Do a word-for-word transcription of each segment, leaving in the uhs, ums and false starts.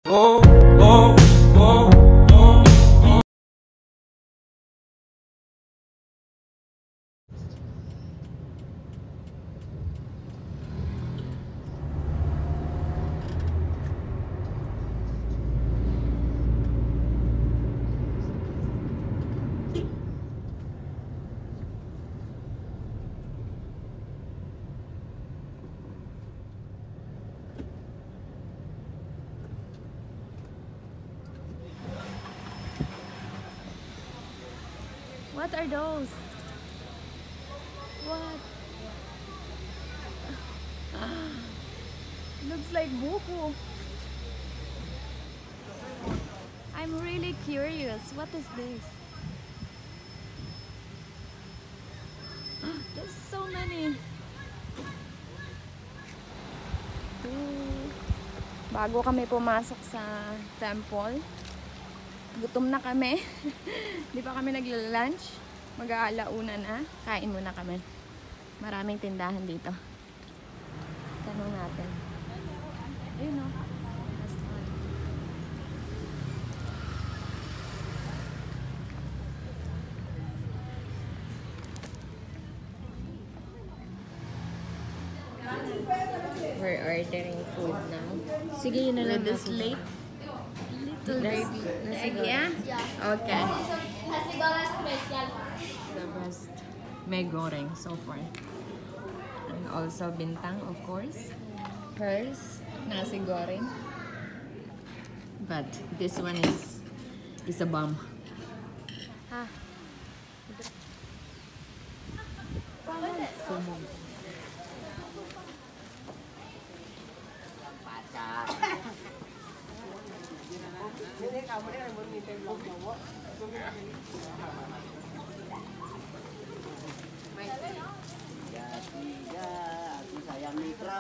Oh, oh, oh. What are those? What? Looks like buko. I'm really curious. What is this? There's so many. Ooh. Bago kami pumasok sa temple, gutom na kami. Di pa kami nagla-lunch. Mag-aalauna na. Kain muna kami. Maraming tindahan dito. Tanong natin. Ayun o. We're ordering food now. Sige, yun na lang. With this late. Little baby. Egg, yeah? Okay. The best may goreng so far. And also bintang, of course. Hers, nasi goreng. But this one is is a bomb. Ah. Sumo. Aku sayang Mitra.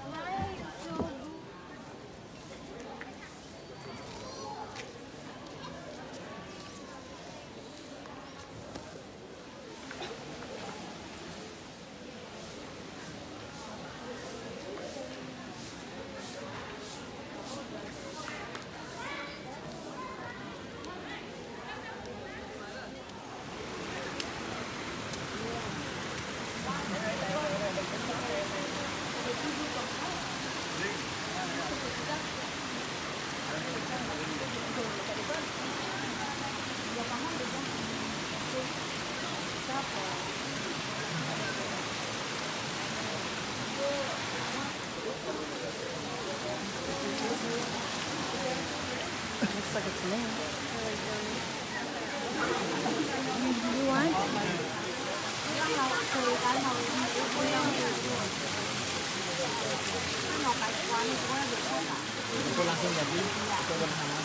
Looks like it's lamb. You want? Itu langsung jadi sederhana.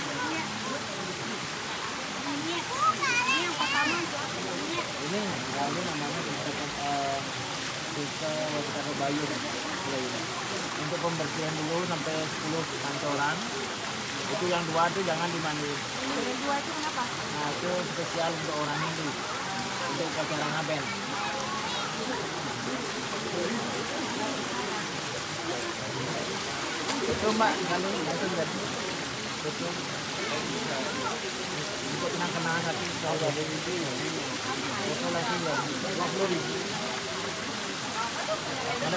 Ini, nah ini namanya kita kita kita bayur. Untuk pembersihan dulu sampai sepuluh kantoran. Itu yang dua itu jangan dimandiin. Yang dua itu kenapa? Nah itu spesial untuk orang Hindu, untuk upacara ngaben. Itu mbak, kalau langsung jadi betul. Untuk kenang-kenangan hati kalau ada itu, itu langsung jadi dua puluh ribu. Ada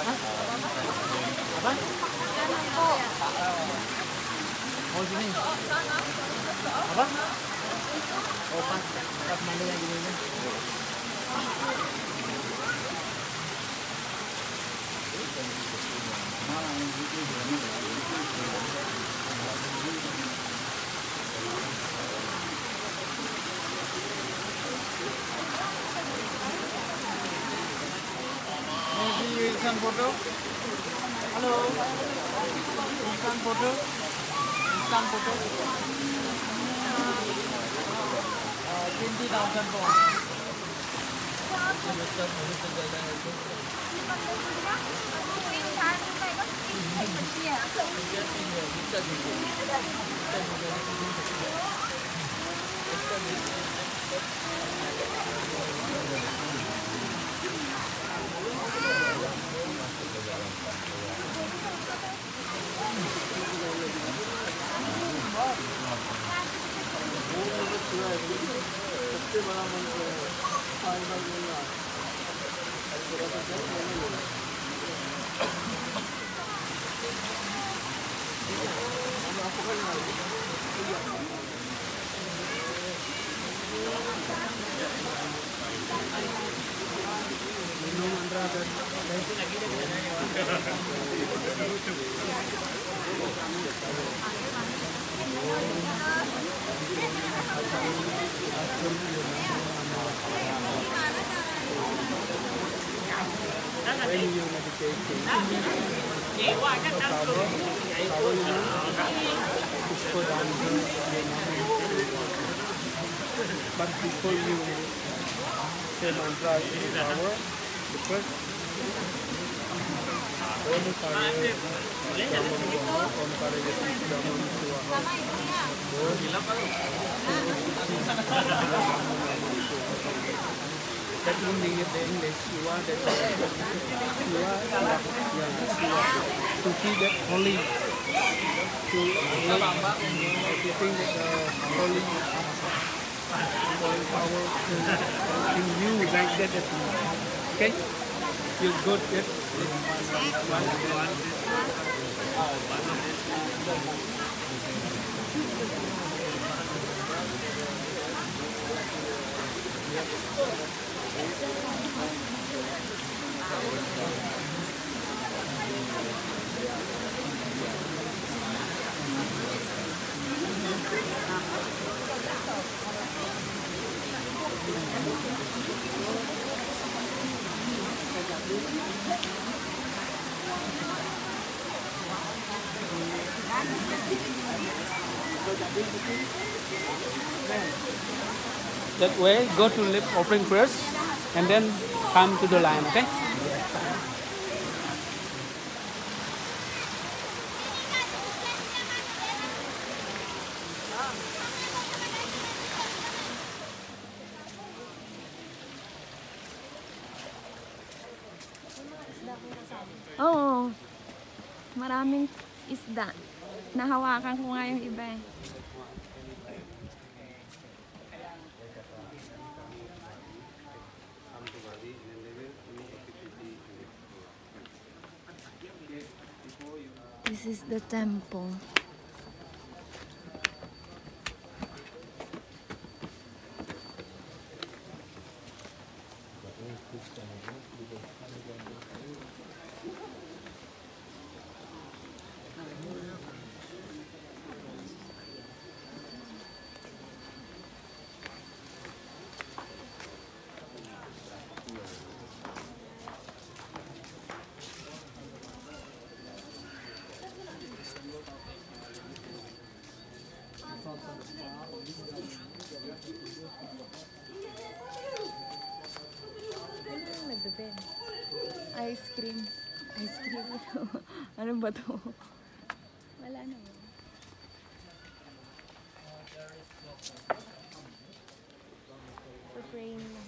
apa? Oh sini. Apa? Oh pas, pas mandinya gini nih. Maybe instant photo. Halo. Instant photo. Instant photo. Uh, twenty thousand pounds. सबसे बड़ा मंत्र है बार बार बोलना थोड़ा सा जस्ट लेने लो हम आपको करना है minum Andra dan when you meditate उसको डाल but before you say mantra in power the first Om Kare Jaman Goma Om Kare Jaman Suwaha that will mean the English Shiva that Shiva yeah Shiva to see that holy to everything that the holy holy power in you like that okay you good it one one that way go to lip offering first and then come to the line, okay? Oo. Maraming isda. Nahawakan ko nga yung iba eh. This is the temple. Nagbe-bed. Ice cream. Ice cream. Ano ba to? Wala na yun. For praying lang.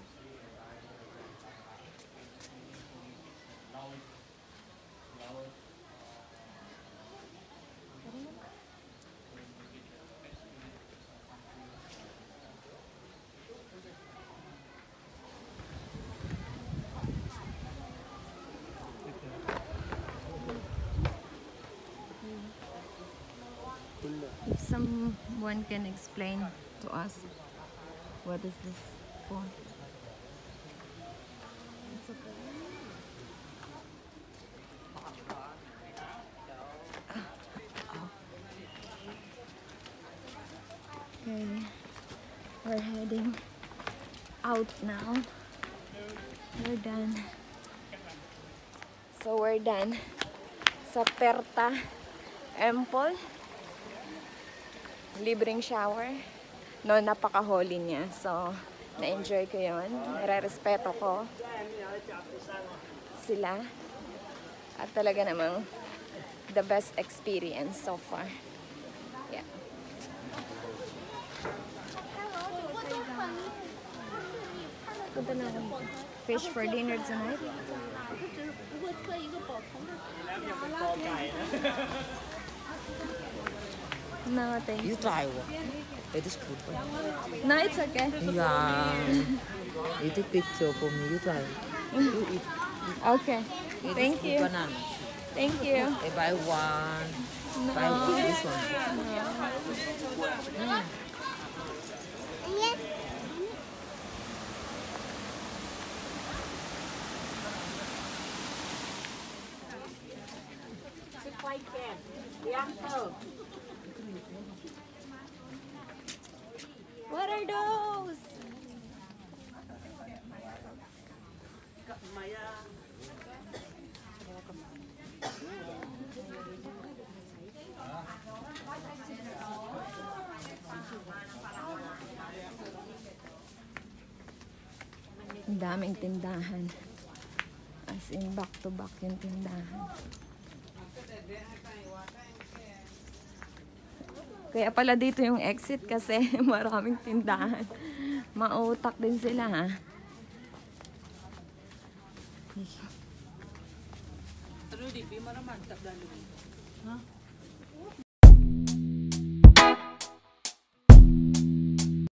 If someone can explain to us what is this for? It's okay. Okay, we're heading out now. We're done. So we're done sa Perta Temple. Libreng shower. No, napaka-holy niya. So, na-enjoy ko yun. Nare-respeto ko sila. At talaga namang the best experience so far. Yeah. Punta na ako. Fish for dinner tonight. No, thank you. You try one. It is good. No, it's okay. Yeah. You take picture for me. You try. You eat. Okay. It Thank is good you. banana. Thank you. I buy one. Buy one. This one. Mm. What are those? Ang daming tindahan. As in, back to back yung tindahan. Kaya pala dito yung exit kasi maraming tindahan. Mautak din sila, ha? Rudy, di mana mantap dan